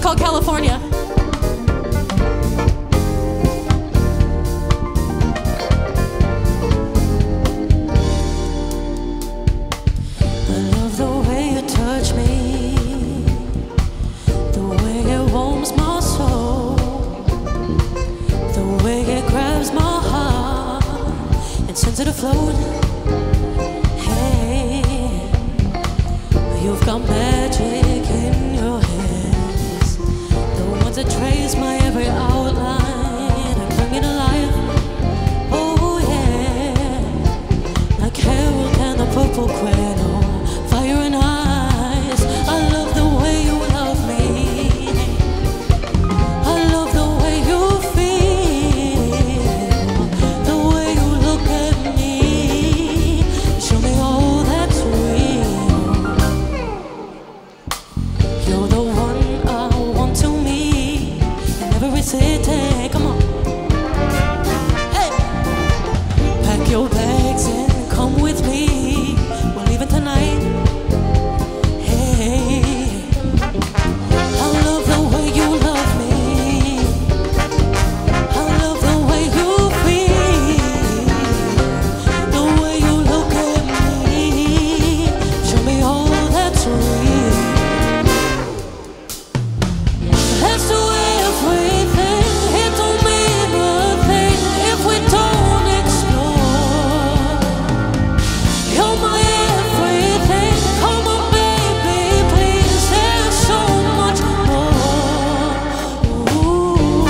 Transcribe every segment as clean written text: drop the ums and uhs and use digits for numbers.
called California. I love the way you touch me, the way it warms my soul, the way it grabs my heart and sends it afloat. Hey, you've got magic in your hands, the ones that trace my every outline and bring me to life. Oh yeah, like Harold and the purple cradle, fire and eyes. I love the way you love me, I love the way you feel, the way you look at me, show me all that's real. You're the one I want to meet in every city. Come on, hey, pack your bags and come with me. We're leaving tonight. Hey, I love the way you love me, I love the way you feel, the way you look at me, show me all that's real. Let's do everything, it don't mean a thing if we don't explore. You're my everything, come on baby, please, there's so much more. Ooh.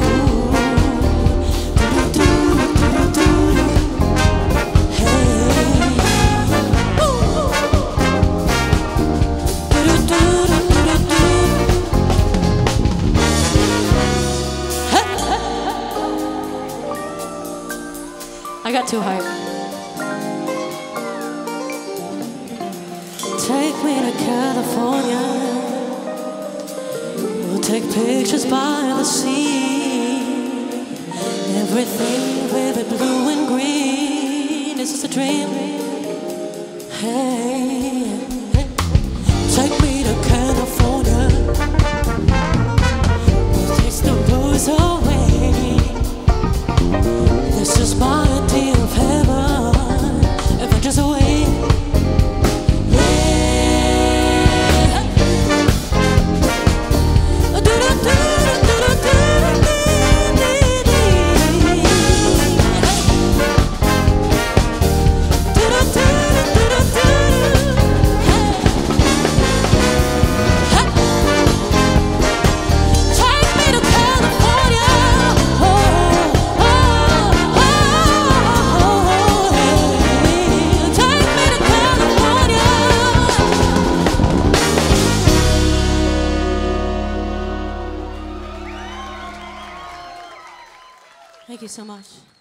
I got too hyped. Take me to California, we'll take pictures by the sea. Everything vivid, blue and green. This is a dream. Hey, take me to California, we'll taste the booze away. This is my idea of heaven, adventures away. Thank you so much.